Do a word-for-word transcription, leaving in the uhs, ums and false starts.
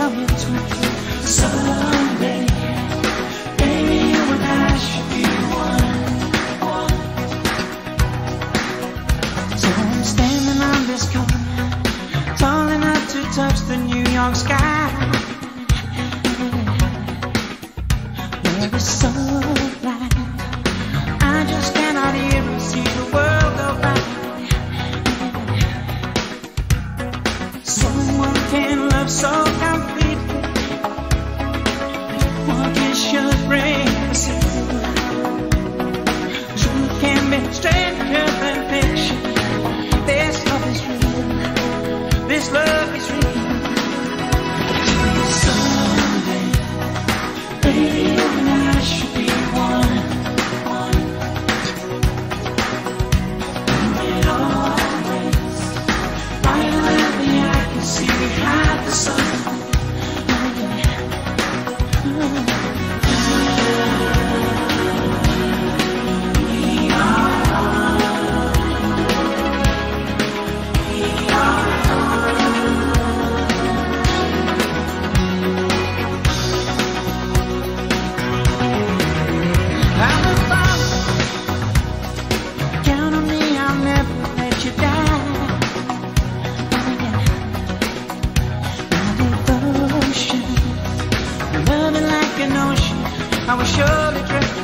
coming to someday. Baby, you and I should be one. So I'm standing on this corner, tall enough to touch the New York sky. Where the sunlight, I just cannot even see the world go by. Someone can love so completely, one kiss should bring us through. Truth can be stranger than fiction. This love is real, this love is real. Someday, baby, you and I should be one. And always, right around me, I can see behind the sun. I will surely drift